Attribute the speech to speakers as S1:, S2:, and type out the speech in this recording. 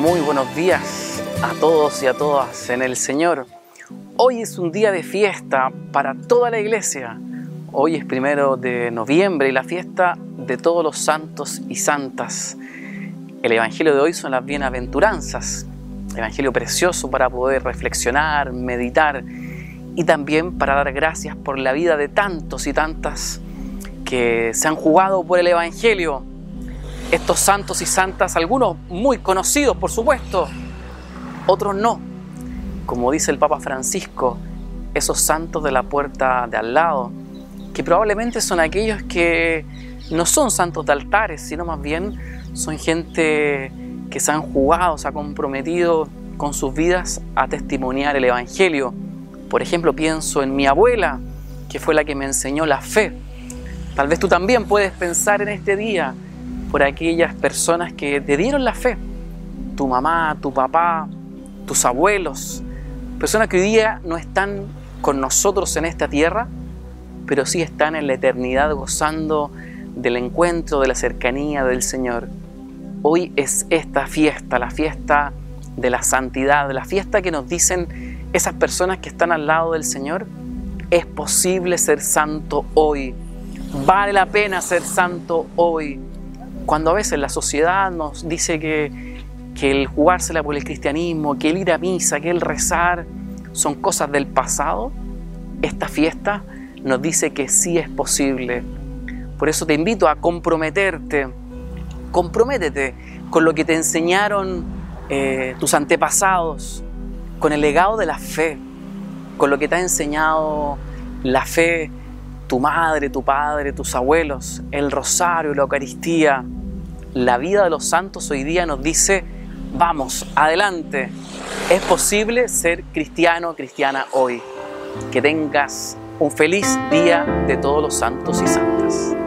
S1: Muy buenos días a todos y a todas en el Señor. Hoy es un día de fiesta para toda la iglesia. Hoy es 1 de noviembre y la fiesta de todos los santos y santas. El evangelio de hoy son las bienaventuranzas. Evangelio precioso para poder reflexionar, meditar y también para dar gracias por la vida de tantos y tantas que se han jugado por el evangelio. Estos santos y santas, algunos muy conocidos por supuesto, otros no. Como dice el Papa Francisco, esos santos de la puerta de al lado, que probablemente son aquellos que no son santos de altares, sino más bien son gente que se han jugado, se ha comprometido con sus vidas a testimoniar el evangelio. Por ejemplo, pienso en mi abuela, que fue la que me enseñó la fe. Tal vez tú también puedes pensar en este día por aquellas personas que te dieron la fe, tu mamá, tu papá, tus abuelos, personas que hoy día no están con nosotros en esta tierra, pero sí están en la eternidad gozando del encuentro, de la cercanía del Señor. Hoy es esta fiesta, la fiesta de la santidad, la fiesta que nos dicen esas personas que están al lado del Señor: es posible ser santo hoy, vale la pena ser santo hoy. Cuando a veces la sociedad nos dice que el jugársela por el cristianismo, que el ir a misa, que el rezar son cosas del pasado, esta fiesta nos dice que sí es posible. Por eso te invito a comprometerte. Comprométete con lo que te enseñaron tus antepasados, con el legado de la fe, con lo que te ha enseñado la fe, tu madre, tu padre, tus abuelos, el rosario, la Eucaristía. La vida de los santos hoy día nos dice: vamos, adelante, es posible ser cristiano, cristiana hoy. Que tengas un feliz día de todos los santos y santas.